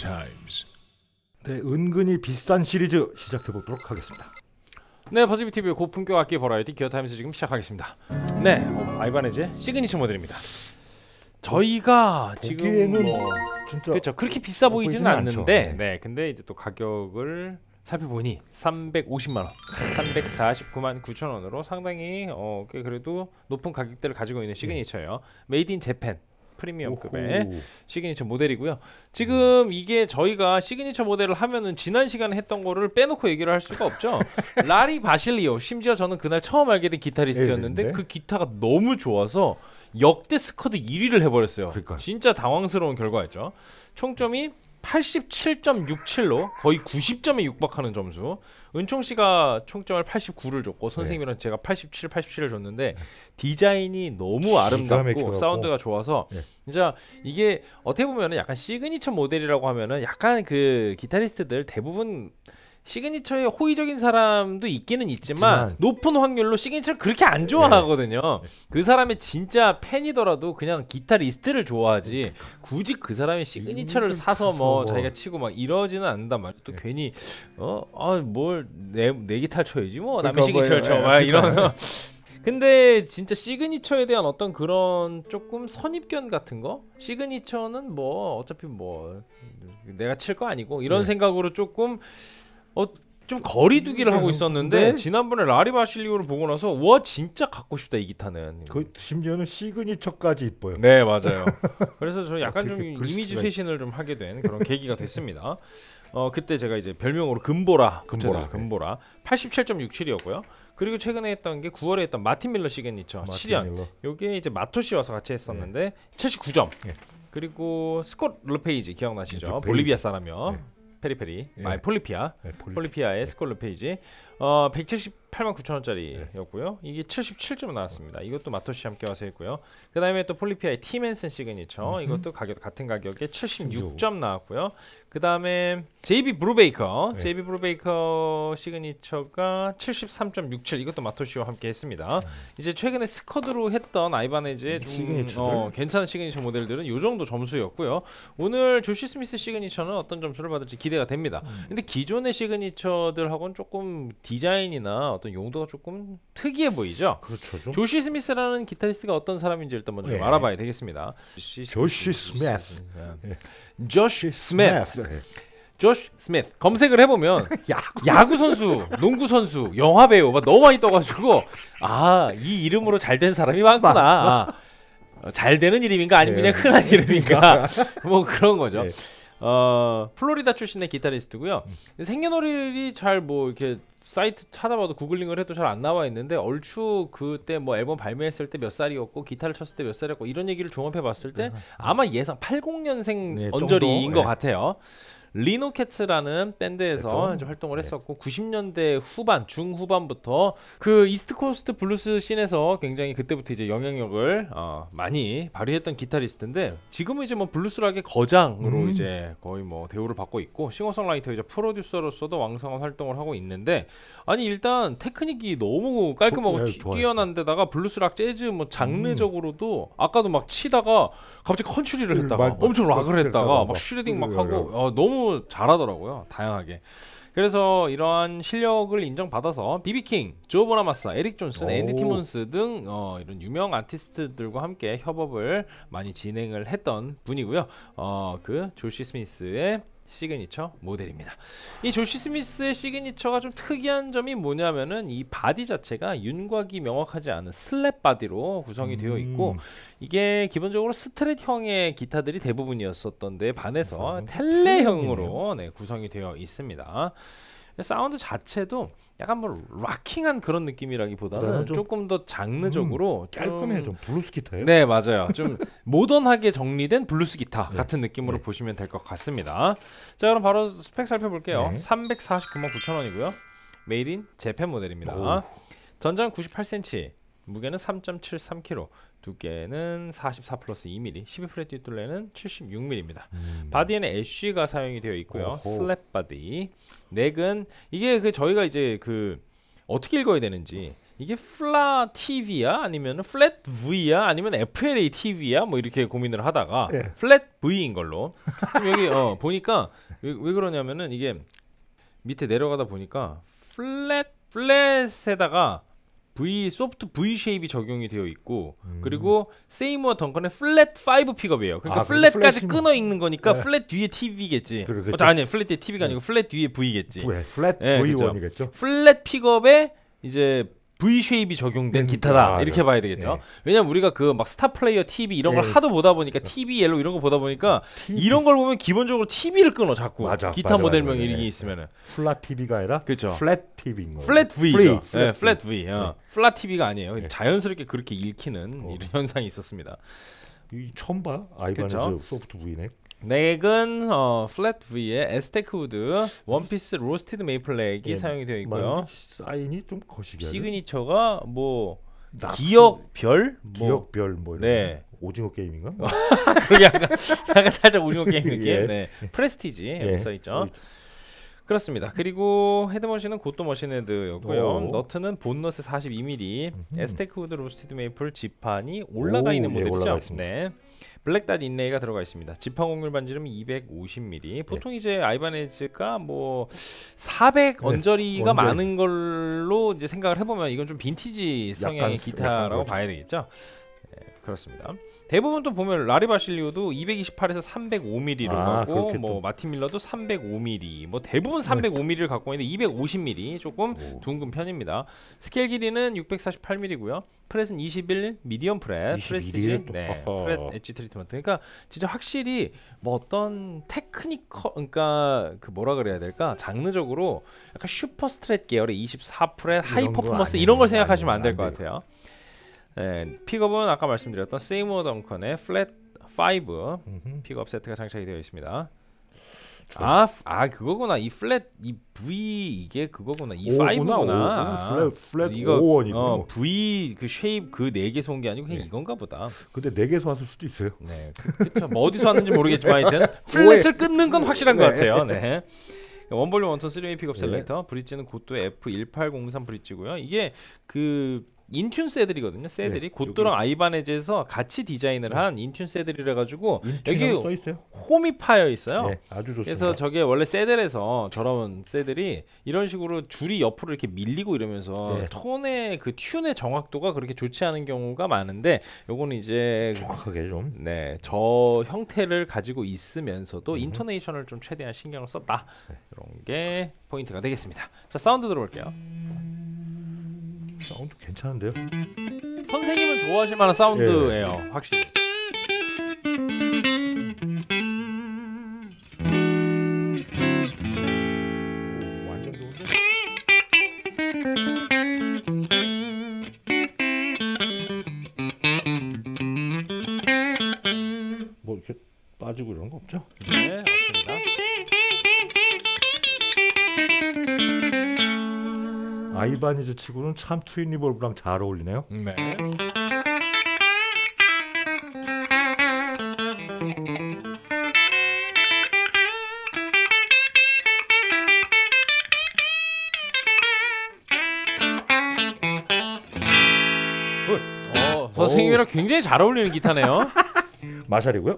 Times. 네, 은근히 비싼 시리즈 시작해보도록 하겠습니다. 네, 버즈비TV의 고품격 악기 버라이티 기어타임스 지금 시작하겠습니다. 네, 아이바네즈의 시그니처 모델입니다. 저희가 지금 진짜 그렇죠, 그렇게 비싸 보이지는 않는데 않죠. 네, 근데 이제 또 가격을 살펴보니 350만 원, 349만 9천 원으로 상당히 꽤 그래도 높은 가격대를 가지고 있는 시그니처예요. 메이드 인 재팬 프리미엄급의 시그니처 모델이고요. 지금 이게 저희가 시그니처 모델을 하면은 지난 시간에 했던 거를 빼놓고 얘기를 할 수가 없죠. 라리 바실리오, 심지어 저는 그날 처음 알게 된 기타리스트였는데 그 기타가 너무 좋아서 역대 스쿼드 1위를 해버렸어요. 그러니까요. 진짜 당황스러운 결과였죠. 총점이 87.67로 거의 90점에 육박하는 점수. 은총 씨가 총점을 89를 줬고 선생님이랑 제가 87을 줬는데 디자인이 너무 아름답고 사운드가 좋아서 진짜 이게 어떻게 보면은 약간 시그니처 모델이라고 하면은 약간 그 기타리스트들 대부분 시그니처에 호의적인 사람도 있기는 있지만 높은 확률로 시그니처를 그렇게 안 좋아하거든요. 그 사람의 진짜 팬이더라도 그냥 기타리스트를 좋아하지 굳이 그 사람의 시그니처를 사서 뭐 자기가 치고 막 이러지는 않는단 말이야. 또 괜히 뭘 내 기타 쳐야지 뭐 남의 시그니처를 쳐 막 이러면 근데 진짜 시그니처에 대한 어떤 그런 조금 선입견 같은 거? 시그니처는 뭐 어차피 뭐 내가 칠 거 아니고 이런 생각으로 조금 좀 거리두기를 하고 있었는데 지난번에 라리 바실리오를 보고 나서 와 진짜 갖고 싶다 이 기타는. 그 심지어는 시그니처까지 이뻐요. 네 맞아요. 그래서 저 약간 좀 이미지 쇄신을 좀 하게 된 그런 계기가 됐습니다. 그때 제가 이제 별명으로 금보라 87.67이었고요. 그리고 최근에 했던 게 9월에 했던 마틴 밀러 시그니처 7연. 요게 이제 마토시 와서 같이 했었는데 79점. 그리고 스콧 르페이지 기억나시죠? 볼리비아 사람이요. 페리페리, 폴리피아의 스콧 르페이지 178만 9천 원짜리였고요. 이게 77점 나왔습니다. 이것도 마토시 함께 와서 했고요. 그 다음에 또 폴리피아의 티맨슨 시그니처 이것도 같은 가격에 76점 나왔고요. 그 다음에 JB 브루베이커 시그니처가 73.67 이것도 마토시와 함께 했습니다. 이제 최근에 스쿼드로 했던 아이바네즈의 좀 괜찮은 시그니처 모델들은 이 정도 점수였고요. 오늘 조시 스미스 시그니처는 어떤 점수를 받을지 기대가 됩니다. 근데 기존의 시그니처들하고는 조금 디자인이나 어떤 용도가 조금 특이해 보이죠. 그렇죠. 조시 스미스라는 기타리스트가 어떤 사람인지 일단 먼저 좀 알아봐야 되겠습니다. 조시 스미스. 조시 스미스 검색을 해보면 야구 선수, 농구 선수, 영화 배우 막 너무 많이 떠가지고 이 이름으로 잘된 사람이 많구나. 잘 되는 이름인가 아니면 그냥 흔한 이름인가 뭐 그런 거죠. 플로리다 출신의 기타리스트고요. 생년월일이 잘 뭐 이렇게 사이트 찾아봐도 구글링을 해도 잘 안 나와 있는데 얼추 그때 뭐 앨범 발매했을 때 몇 살이었고 기타를 쳤을 때 몇 살이었고 이런 얘기를 종합해 봤을 때 아마 예상 80년생 언저리인 것 같아요. 리노캣츠라는 밴드에서 활동을 했었고 90년대 후반 중후반부터 그 이스트코스트 블루스 씬에서 굉장히 그때부터 이제 영향력을 많이 발휘했던 기타리스트인데 지금은 이제 뭐 블루스락의 거장으로 이제 거의 뭐 대우를 받고 있고 싱어송라이터 이제 프로듀서로서도 왕성한 활동을 하고 있는데 아니 일단 테크닉이 너무 깔끔하고 뛰어난데다가 블루스락 재즈 뭐 장르적으로도 아까도 막 치다가 갑자기 컨츄리를 했다가 엄청 락을 했다가 막 슈레딩 막 하고 너무 잘하더라고요. 다양하게. 그래서 이러한 실력을 인정받아서 비비킹, 조 보나마사, 에릭 존슨, 앤디 티몬스 등 이런 유명 아티스트들과 함께 협업을 많이 진행을 했던 분이고요. 그 조시 스미스의 시그니처 모델입니다. 이 조시 스미스의 시그니처가 좀 특이한 점이 뭐냐면은 이 바디 자체가 윤곽이 명확하지 않은 슬랩 바디로 구성이 되어 있고 이게 기본적으로 스트랫형의 기타들이 대부분이었었던 데 반해서 텔레형으로 구성이 되어 있습니다. 사운드 자체도 약간 뭐 락킹한 그런 느낌이라기보다는 조금 더 장르적으로 깔끔해요. 좀 블루스 기타예요? 네 맞아요. 좀 모던하게 정리된 블루스 기타 같은 느낌으로 보시면 될 것 같습니다. 자 그럼 바로 스펙 살펴볼게요. 349만 9천 원이고요. 메이드 인 재팬 모델입니다. 전장 98cm, 무게는 3.73kg, 두께는 44 플러스 2mm, 12프렛 뒷둘레는 76mm입니다. 바디에는 애쉬가 사용이 되어 있고요. 슬랩 바디. 넥은 이게 그 저희가 이제 그 어떻게 읽어야 되는지 이게 플라 TV야 아니면 플랫 V야 아니면 FLA TV야 뭐 이렇게 고민을 하다가 예. 플랫 V인 걸로. 그럼 여기 보니까 왜 그러냐면은 이게 밑에 내려가다 보니까 플랫에다가 소프트 V 쉐입이 적용이 되어 있고 그리고 세이무어 덩컨의 플랫 5 픽업이에요. 그러니까 플랫까지 끊어 있는 거니까 네. 플랫 뒤에 TV겠지. 그렇겠죠. 아니야 플랫 뒤에 TV가 아니고 플랫 뒤에 V겠지. 플랫 네, V1이겠죠. 플랫 픽업에 이제 V 쉐입이 적용된 기타다 이렇게 봐야 되겠죠. 왜냐면 우리가 그 막 스타 플레이어 TV 이런 걸 하도 보다 보니까 TV 옐로 이런 거 보다 보니까 이런 걸 보면 기본적으로 TV를 끊어 자꾸. 기타 모델명 이름이 있으면은 플랫 TV가 아니라 그렇죠. 플랫 TV인 거예요. 플랫 V죠. 플랫 플랫 V. 플랫 TV가 아니에요. 자연스럽게 그렇게 읽히는 이런 현상이 있었습니다. 처음 봐. 아이바네즈 소프트 V네. 넥은 플랫 V에 에스테크 우드 원피스 로스티드 메이플 렉이 사용이 되어 있고요. 사인이 좀 거시기하죠. 시그니처가 뭐 기억별 기억별 뭐 이런 네. 오징어 게임인가? 그게 약간 살짝 오징어 게임 느낌. 예. 네. 프레스티지 여기 써 있죠. 그렇습니다. 그리고 헤드머신은 고또 머신헤드였고요. 너트는 본넛에 42mm, 에스테크 우드 로스티드 메이플 지판이 올라가 있는 모델이죠. 네. 블랙닷 인레이가 들어가 있습니다. 지판 곡률 반지름이 250mm. 보통 이제 아이바네즈가 뭐 400 언저리가 많은 걸로 이제 생각을 해보면 이건 좀 빈티지 성향의 기타라고 봐야 되겠죠. 네, 그렇습니다. 대부분 또 보면 라리 바실리오도 228에서 305mm로 가고 뭐 마틴 밀러도 305mm 뭐 대부분 305mm를 갖고 있는데 250mm 조금 둥근 편입니다. 스케일 길이는 648mm고요. 프렛은 21 미디엄 프렛, 프레스티지, 네, 프렛 엣지 트리트먼트. 그러니까 진짜 확실히 뭐 어떤 테크니컬, 그러니까 그 뭐라 그래야 될까, 장르적으로 약간 슈퍼 스트랫 계열의 24 프렛, 하이 퍼포먼스 이런 걸 생각하시면 안 될 것 같아요. 네, 픽업은 아까 말씀드렸던 세이무어 덩컨의 플랫 5 픽업 세트가 장착이 되어 있습니다. 그거구나. 이 플랫 이 V 이게 그거구나. 이 5구나. 플랫 이거 5원이고 V 그 쉐입 그 4개 소 온 게 아니고 그냥 이건가 보다. 근데 4개서 왔을 수도 있어요. 네, 그렇죠. 뭐 어디서 왔는지 모르겠지만 하여튼 플랫을 끊는 건 확실한 것 같아요. 네. 원볼륨 원톤 3웨이 픽업 셀렉터. 브릿지는 고토 F1803 브릿지고요. 이게 그 인튠 새들이거든요. 새들이 고토랑 아이바네즈에서 같이 디자인을 한 인튠 새들이라 가지고 여기 써 있어요. 홈이 파여 있어요. 네, 아주 좋습니다. 그래서 저게 원래 새들에서 저런 새들이 이런 식으로 줄이 옆으로 이렇게 밀리고 이러면서 톤의 그 튠의 정확도가 그렇게 좋지 않은 경우가 많은데 요거는 이제 정확하게 좀 저 형태를 가지고 있으면서도 인토네이션을 좀 최대한 신경을 썼다. 이런 게 포인트가 되겠습니다. 자, 사운드 들어볼게요. 사운드 괜찮은데요? 선생님은 좋아하실 만한 사운드예요. 확실히. 완전 좋은데? 뭐 이렇게 빠지고 이런 거 없죠? 네, 없습니다. 아이바니즈 치고는 참 트윈 리볼브랑 잘 어울리네요. 네. 선생님이랑 굉장히 잘 어울리는 기타네요. 마샬이고요.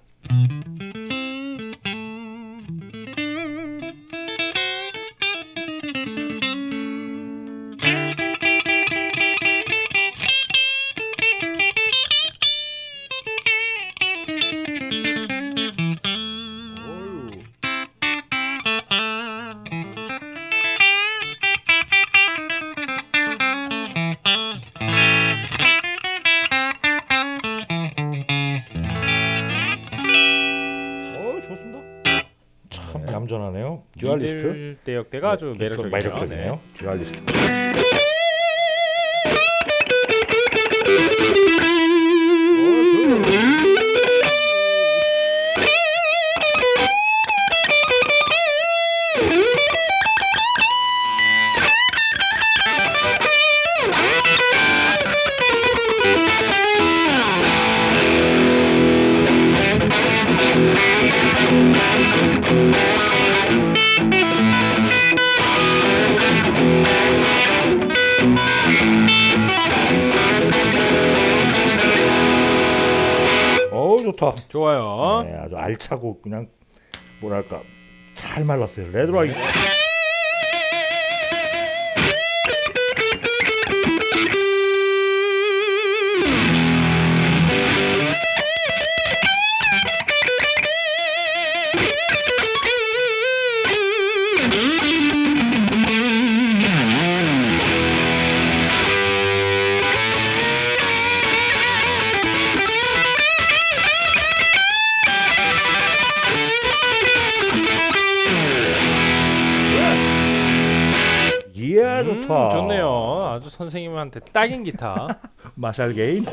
참 얌전하네요. 듀얼리스트 대역대가 아주 매력적이네요. 듀얼리스트. 좋다. 좋아요. 네, 아주 알차고 그냥 뭐랄까 잘 말랐어요. 레드라이. 이야 좋다. 좋네요. 아주 선생님한테 딱인 기타. 마샬 게인.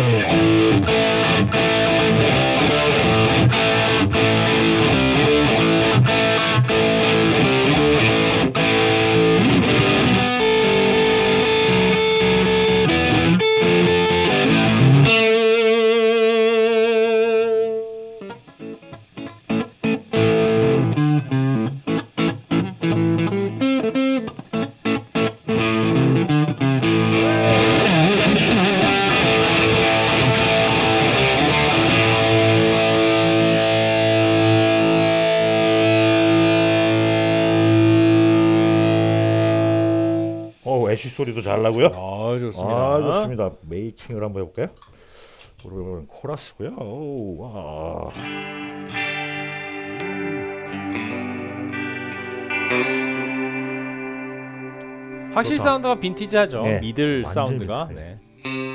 애쉬 소리도 잘 나고요. 좋습니다. 좋습니다. 메이킹을 한번 해볼까요? 오늘은 코러스고요. 오, 와. 확실히 좋다. 사운드가 빈티지하죠. 네, 미들 완전 사운드가. 빈티지. 네.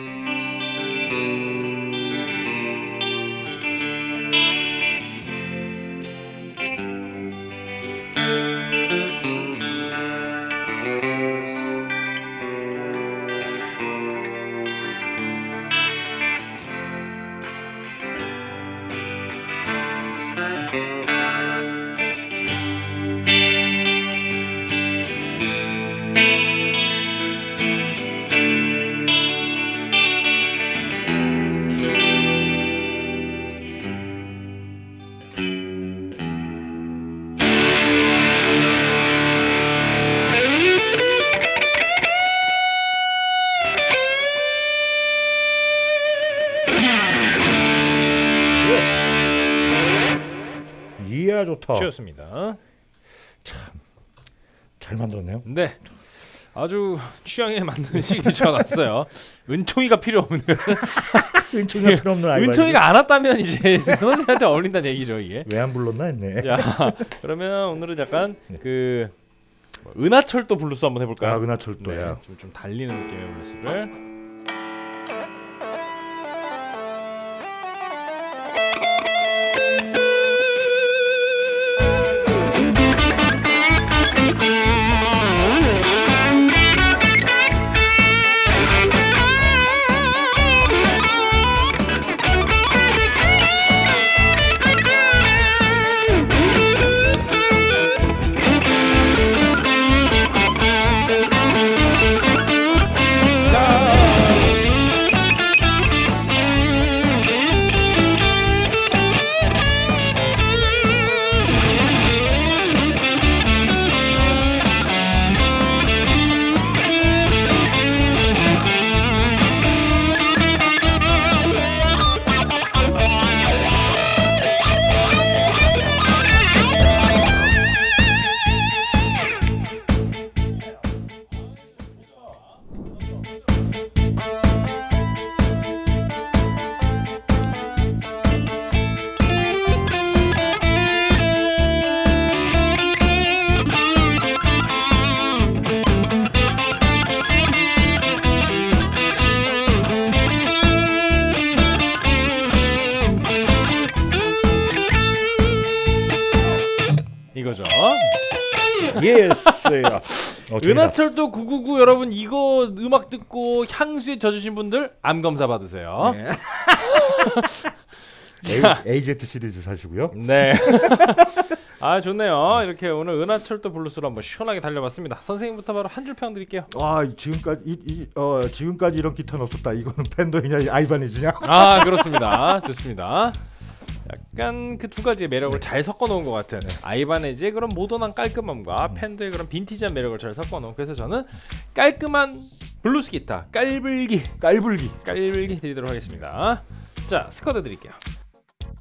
이야 좋다. 쉬었습니다. 잘 만들었네요. 네. 아주 취향에 맞는 시그니처가 났어요. 은총이가 필요 없는. 은총이가 필요 없는 아이가. 은총이가 안 왔다면 이제 선생님한테 어울린다는 얘기죠 이게. 왜 안 불렀나 했네. 자, 그러면 오늘은 약간 그 은하철도 블루스 한번 해볼까요? 아 은하철도야. 네, 좀 달리는 느낌의 블루스를. 이거죠. 예스. 은하철도 999 여러분 이거 음악 듣고 향수에 젖으신 분들 암 검사 받으세요. 네. AZ 시리즈 사시고요. 네. 아 좋네요. 이렇게 오늘 은하철도 블루스로 한번 시원하게 달려봤습니다. 선생님부터 바로 한 줄 평 드릴게요. 지금까지 이런 기타는 없었다. 이거는 팬더이냐 아이바니즈냐? 아 그렇습니다. 좋습니다. 약간 그 두 가지의 매력을 잘 섞어놓은 것 같은 아이바네즈의 그런 모던한 깔끔함과 팬더의 그런 빈티지한 매력을 잘 섞어놓은. 그래서 저는 깔끔한 블루스 기타 깔불기 드리도록 하겠습니다. 자 스쿼드 드릴게요.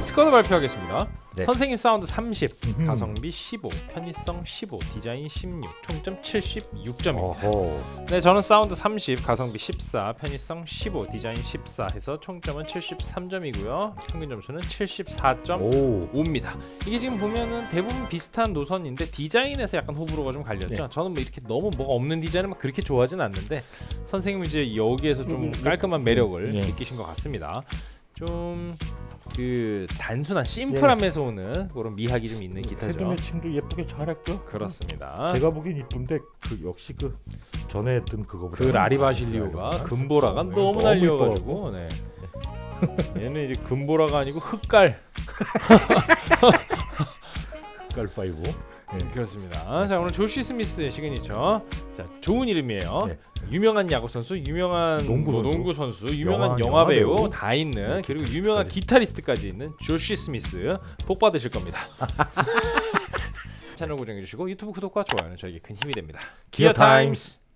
스코어도 발표하겠습니다. 네. 선생님 사운드 30, 가성비 15, 편의성 15, 디자인 16, 총점 76점입니다. 네, 저는 사운드 30, 가성비 14, 편의성 15, 디자인 14 해서 총점은 73점이고요. 평균 점수는 74.5입니다. 이게 지금 보면은 대부분 비슷한 노선인데 디자인에서 약간 호불호가 좀 갈렸죠. 네. 저는 뭐 이렇게 너무 뭐가 없는 디자인을 막 그렇게 좋아하진 않는데 선생님은 이제 여기에서 좀 깔끔한 매력을 느끼신 것 같습니다. 좀 그 단순한 심플함에서 오는 그런 미학이 좀 있는 기타죠. 헤드 매칭도 예쁘게 잘했고. 그렇습니다. 제가 보기엔 이쁜데 그 역시 그 전에 했던 그거보다 그 라리바실리오가 금보라가 너무 날려가지고 네. 얘는 이제 금보라가 아니고 흑갈. 흑갈 5. 네. 그렇습니다. 자, 오늘 조시 스미스의 시그니처. 자, 좋은 이름이에요. 네. 유명한 야구 선수, 유명한 농구 선수, 유명한 영화 배우 다 있는, 네, 그리고 유명한 기타리스트까지 있는 조시 스미스 복 받으실 겁니다. 채널 고정해 주시고 유튜브 구독과 좋아요는 저에게 큰 힘이 됩니다. 기어 타임스.